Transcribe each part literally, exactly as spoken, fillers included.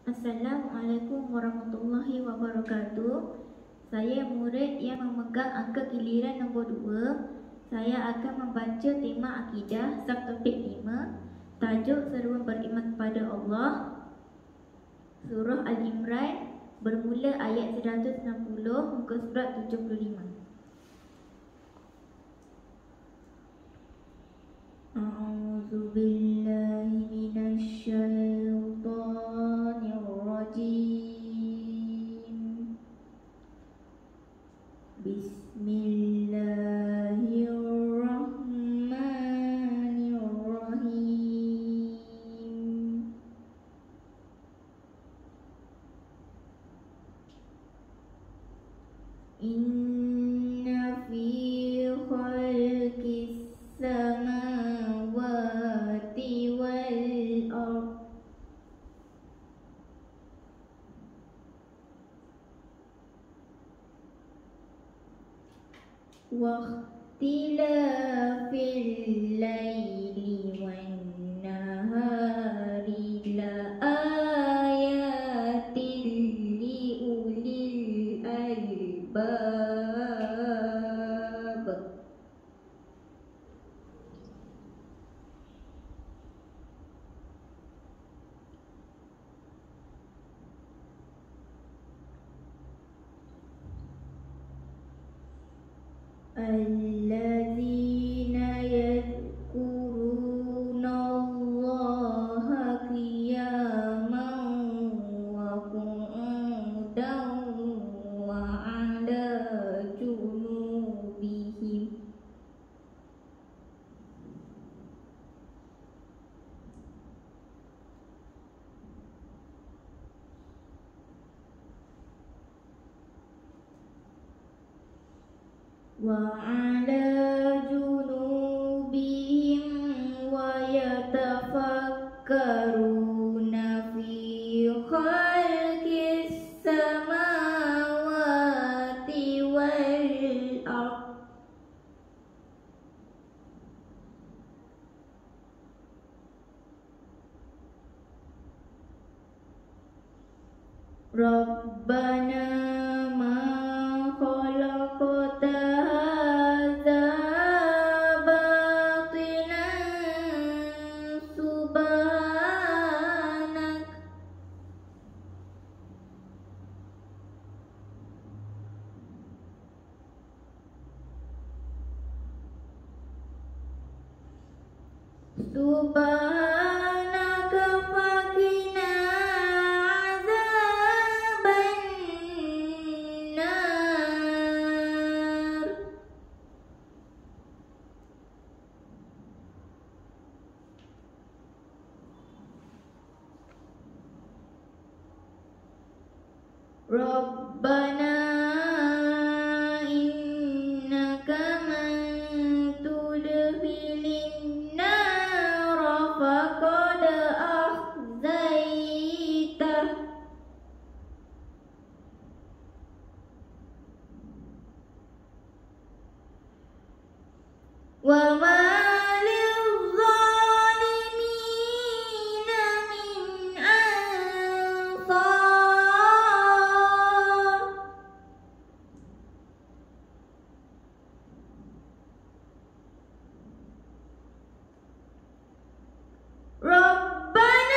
Assalamualaikum warahmatullahi wabarakatuh. Saya murid yang memegang angka giliran nombor dua. Saya akan membaca tema akidah subtopik lima. Tajuk seruan beriman kepada Allah. Surah Al-Imran bermula ayat seratus enam puluh muka surat tujuh puluh lima. A'udzu billahi minasy syaithanir rajim. Bismillahirrahmanirrahim. Inna fi khalqis samawati wal ardh wa ikhtilafil laili wan nahari la ayatin li ulil albab. Alladzina yadhkuruna Allaha qiyaman wa qu'udan wa 'ala junubihim wa 'ala junubihim wa yatafakkaruna fi khalqis samawati wal ardh Rabbana ma khalaqta hadza batilan subhanak subhanaka faqina Rabbana innaka man tudkhilin nara faqad akhzaitah wa ma lil-zalimina min ansar. Rabbana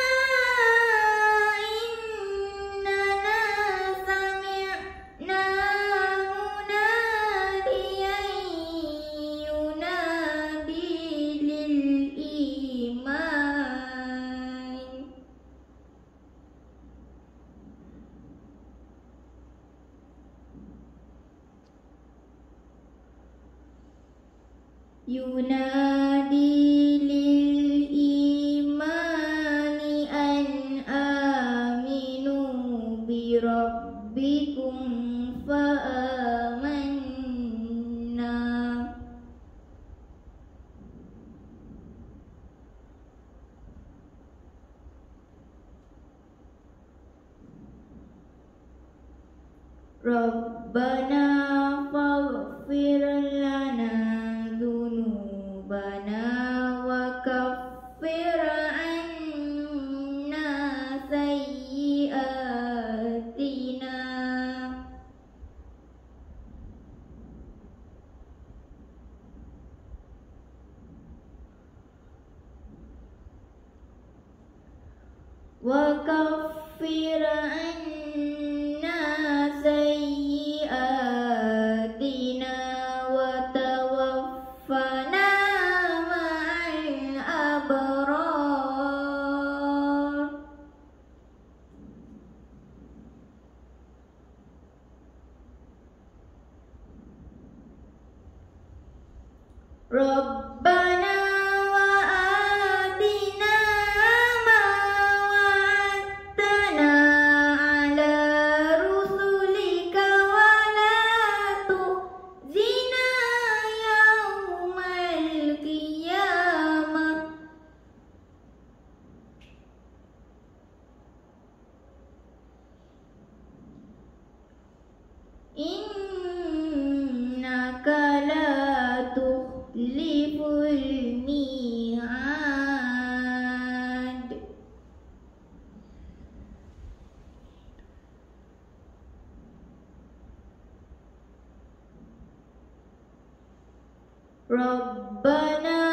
innana sami'na munadiyan yunadi lil iman yunadi lil imani an aminu bi rabbikum fa amanna. Rabbana faghfir lana dzunubana wa kaffir anna sayyi'atina وكفر عنا سيئاتنا وتوفنا مع الأبرار. Rabbana wa atina ma wa'adtana ala rusulika wa la tukhzina yawmal qiyamah. Innaka la tukhliful mi'ad. Rabbana